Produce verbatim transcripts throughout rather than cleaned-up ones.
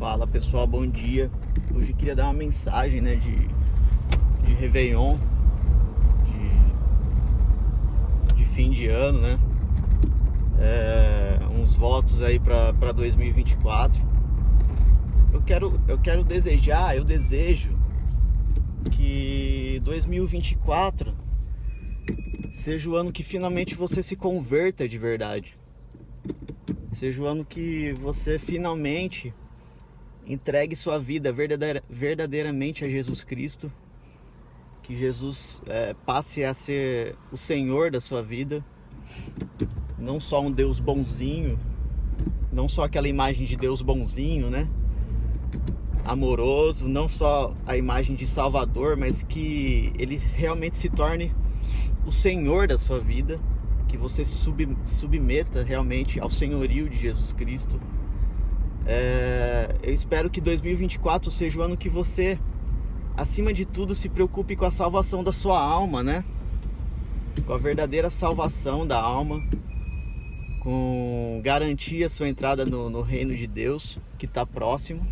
Fala pessoal, bom dia. Hoje eu queria dar uma mensagem, né, de, de Réveillon, de, de fim de ano, né? É, uns votos aí para dois mil e vinte e quatro. Eu quero, eu quero desejar, eu desejo que dois mil e vinte e quatro seja o ano que finalmente você se converta de verdade. Seja o ano que você finalmente entregue sua vida verdadeira, verdadeiramente a Jesus Cristo. Que Jesus é, passe a ser o Senhor da sua vida. Não só um Deus bonzinho, não só aquela imagem de Deus bonzinho, né? Amoroso, não só a imagem de Salvador, mas que Ele realmente se torne o Senhor da sua vida. Que você se sub, submeta realmente ao senhorio de Jesus Cristo. É, eu espero que dois mil e vinte e quatro seja o ano que você, acima de tudo, se preocupe com a salvação da sua alma, né? Com a verdadeira salvação da alma, com garantir a sua entrada no, no reino de Deus, que está próximo.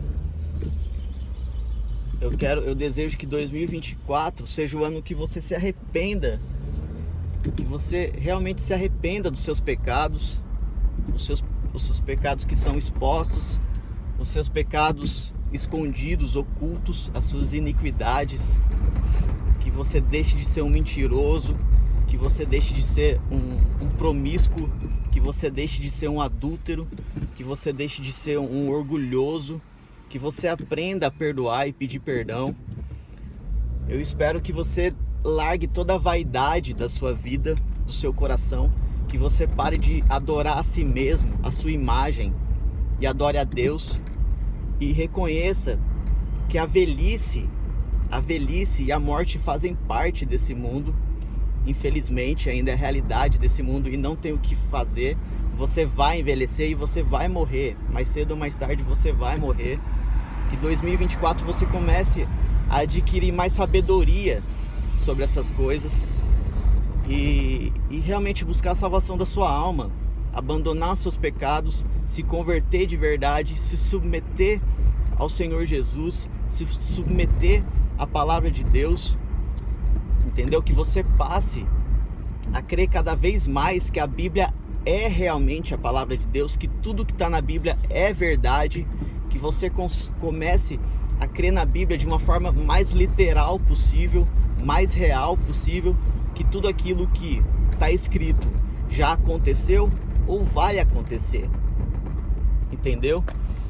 Eu quero, eu desejo que dois mil e vinte e quatro seja o ano que você se arrependa, que você realmente se arrependa dos seus pecados, os seus, os seus pecados que são expostos, os seus pecados escondidos, ocultos, as suas iniquidades, que você deixe de ser um mentiroso, que você deixe de ser um, um promíscuo, que você deixe de ser um adúltero, que você deixe de ser um orgulhoso, que você aprenda a perdoar e pedir perdão. Eu espero que você largue toda a vaidade da sua vida, do seu coração, que você pare de adorar a si mesmo, a sua imagem, e adore a Deus, e reconheça que a velhice, a velhice e a morte fazem parte desse mundo. Infelizmente ainda é a realidade desse mundo e não tem o que fazer. Você vai envelhecer e você vai morrer, mais cedo ou mais tarde você vai morrer. Que dois mil e vinte e quatro você comece a adquirir mais sabedoria sobre essas coisas e, e realmente buscar a salvação da sua alma, abandonar seus pecados, se converter de verdade, se submeter ao Senhor Jesus, se submeter à palavra de Deus, entendeu? Que você passe a crer cada vez mais que a Bíblia é realmente a palavra de Deus, que tudo que está na Bíblia é verdade, que você comece a crer na Bíblia de uma forma mais literal possível, mais real possível, que tudo aquilo que está escrito já aconteceu ou vai acontecer, entendeu?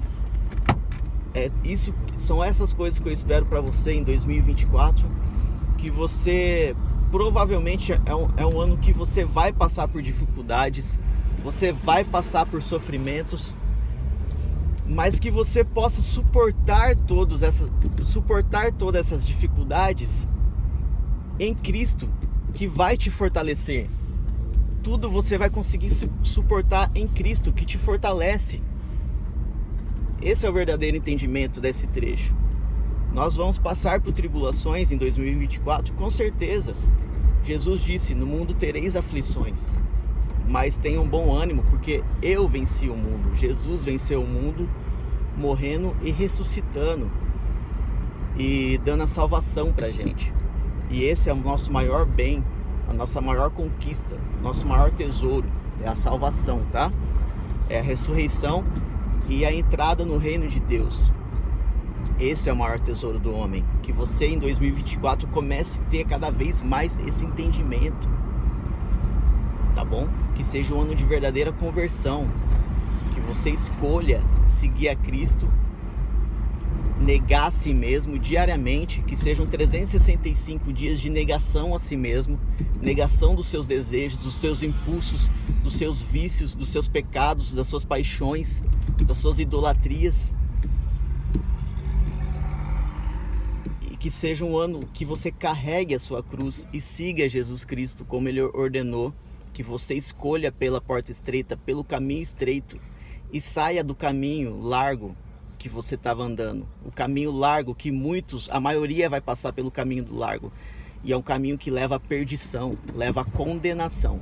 É isso, são essas coisas que eu espero para você em dois mil e vinte e quatro, que você provavelmente é um, é um ano que você vai passar por dificuldades, você vai passar por sofrimentos, mas que você possa suportar todos essas, suportar todas essas dificuldades em Cristo, que vai te fortalecer. Tudo você vai conseguir su suportar em Cristo, que te fortalece. Esse é o verdadeiro entendimento desse trecho. Nós vamos passar por tribulações em dois mil e vinte e quatro, com certeza. Jesus disse: no mundo tereis aflições, mas tenham bom ânimo, porque eu venci o mundo. Jesus venceu o mundo, morrendo e ressuscitando e dando a salvação pra gente. E esse é o nosso maior bem, a nossa maior conquista, nosso maior tesouro, é a salvação, tá? É a ressurreição e a entrada no reino de Deus. Esse é o maior tesouro do homem. Que você em dois mil e vinte e quatro comece a ter cada vez mais esse entendimento, tá bom? Que seja um ano de verdadeira conversão, que você escolha seguir a Cristo, negar a si mesmo diariamente, que sejam trezentos e sessenta e cinco dias de negação a si mesmo, negação dos seus desejos, dos seus impulsos, dos seus vícios, dos seus pecados, das suas paixões, das suas idolatrias. E que seja um ano que você carregue a sua cruz e siga Jesus Cristo como Ele ordenou, que você escolha pela porta estreita, pelo caminho estreito, e saia do caminho largo que você estava andando, o caminho largo que muitos, a maioria vai passar pelo caminho do largo, e é um caminho que leva à perdição, leva à condenação.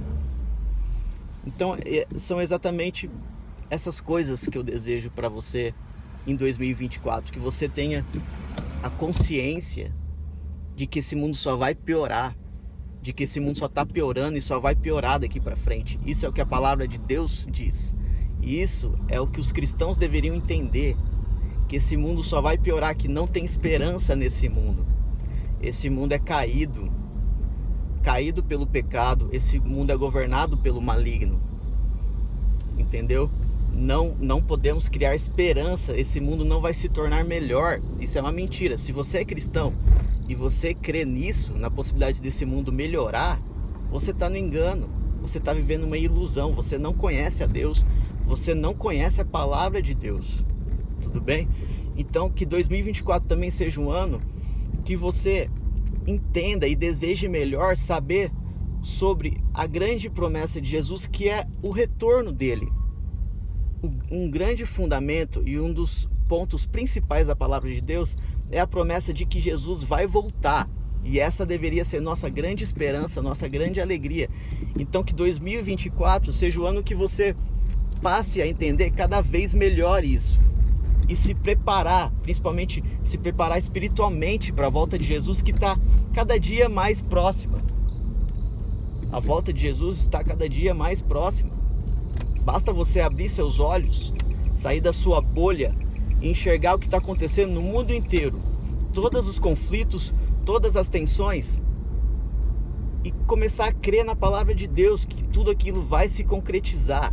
Então são exatamente essas coisas que eu desejo para você em dois mil e vinte e quatro, que você tenha a consciência de que esse mundo só vai piorar, de que esse mundo só está piorando e só vai piorar daqui para frente. Isso é o que a palavra de Deus diz. E isso é o que os cristãos deveriam entender, que esse mundo só vai piorar, que não tem esperança nesse mundo. Esse mundo é caído, caído pelo pecado, esse mundo é governado pelo maligno. Entendeu? Não, não podemos criar esperança, esse mundo não vai se tornar melhor. Isso é uma mentira. Se você é cristão e você crê nisso, na possibilidade desse mundo melhorar, você está no engano, você está vivendo uma ilusão, você não conhece a Deus, você não conhece a palavra de Deus, tudo bem? Então que dois mil e vinte e quatro também seja um ano que você entenda e deseje melhor saber sobre a grande promessa de Jesus, que é o retorno dele. Um grande fundamento e um dos pontos principais da palavra de Deus é a promessa de que Jesus vai voltar. E essa deveria ser nossa grande esperança, nossa grande alegria. Então que dois mil e vinte e quatro seja o ano que você passe a entender cada vez melhor isso. E se preparar, principalmente se preparar espiritualmente para a volta de Jesus, que está cada dia mais próxima. A volta de Jesus está cada dia mais próxima. Basta você abrir seus olhos, sair da sua bolha e enxergar o que está acontecendo no mundo inteiro. Todos os conflitos, todas as tensões. E começar a crer na palavra de Deus, que tudo aquilo vai se concretizar.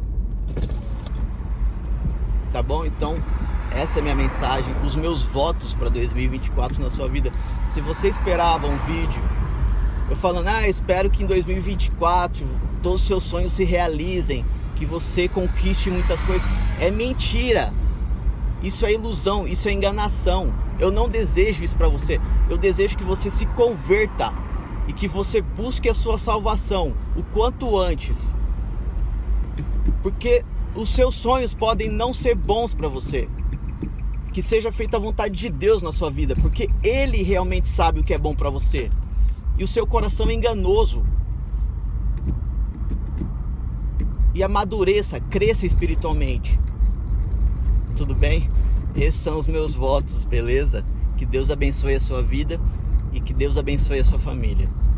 Tá bom? Então, essa é a minha mensagem, os meus votos para dois mil e vinte e quatro na sua vida. Se você esperava um vídeo eu falando, ah, espero que em dois mil e vinte e quatro todos os seus sonhos se realizem, que você conquiste muitas coisas, é mentira. Isso é ilusão, isso é enganação. Eu não desejo isso para você. Eu desejo que você se converta e que você busque a sua salvação o quanto antes. Porque os seus sonhos podem não ser bons para você. Que seja feita a vontade de Deus na sua vida, porque Ele realmente sabe o que é bom para você. E o seu coração é enganoso. E amadureça, cresça espiritualmente. Tudo bem? Esses são os meus votos, beleza? Que Deus abençoe a sua vida e que Deus abençoe a sua família.